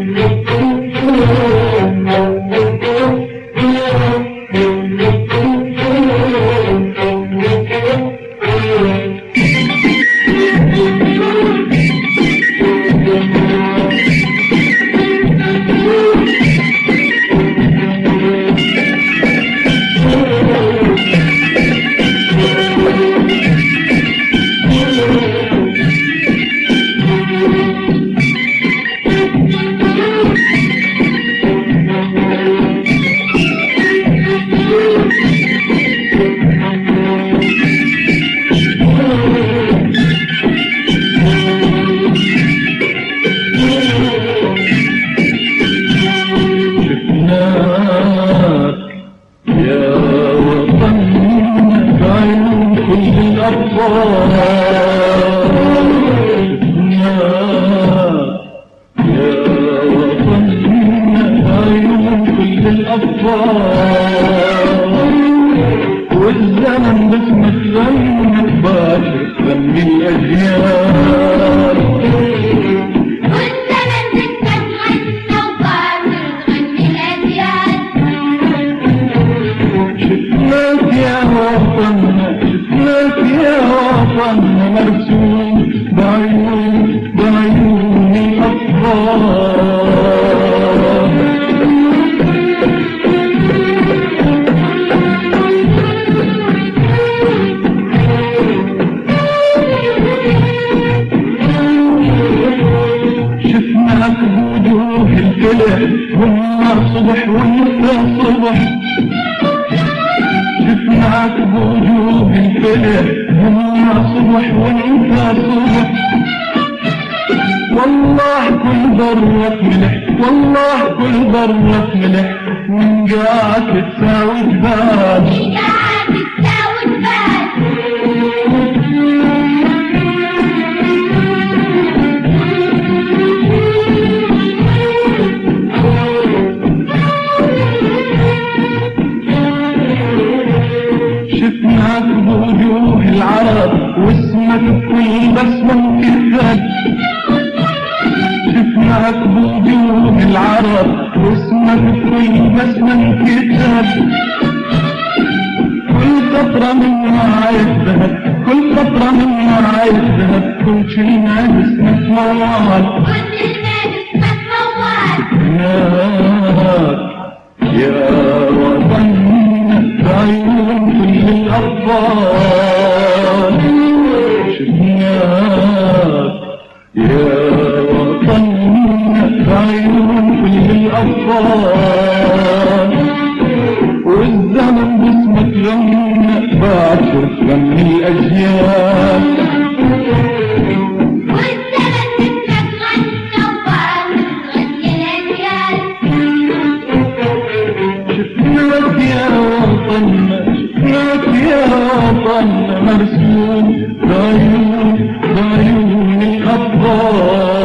والزمن باسمك غنى باشر غني الأجيال والزمن باسمك غنى وباشر غني الأجيال شفناك يا وطننا شفناك يا وطننا مرسوم بعيون الأطفال شفناك بوجوه الفلح والنار صبح وانت صبح شفناك بوجوه الفلح والنار صبح وانت صبح والله كل ضرك ملح والله كل ضرك ملح من جاك تساوي جبال شفناك بوجوه العرب واسمك بكل بسمة انكتب شفناك بوجوه العرب واسمك بكل بسمة انكتب كل قطرة من معايا ذهب كل قطرة من معايا ذهب كل كلمة باسمك موال يا وطننا بعيون كل الأطفال شفناك يا وطننا بعيون كل الأطفال والزمن باسمك غنى باشر غني الأجيال شفناك يا وطننا مرسوم بعيون الأطفال